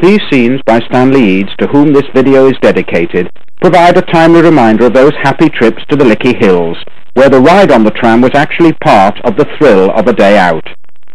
These scenes by Stanley Eads, to whom this video is dedicated, provide a timely reminder of those happy trips to the Lickey Hills, where the ride on the tram was actually part of the thrill of a day out.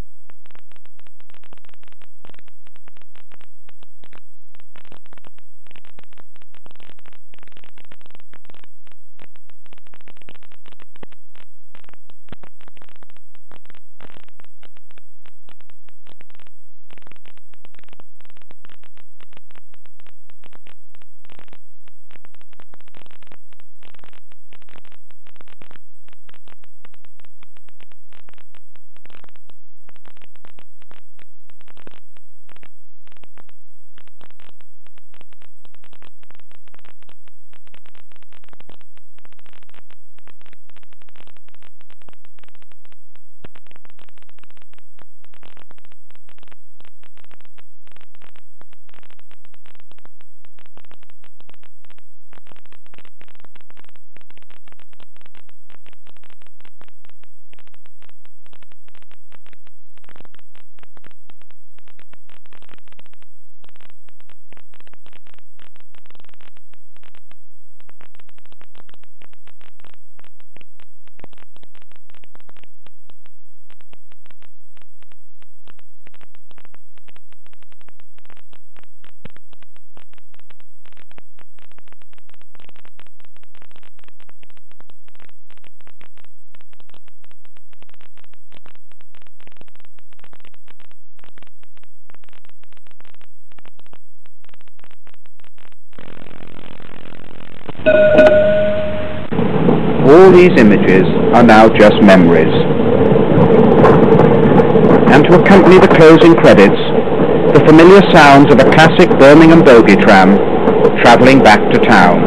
All these images are now just memories. And to accompany the closing credits, the familiar sounds of a classic Birmingham bogie tram travelling back to town.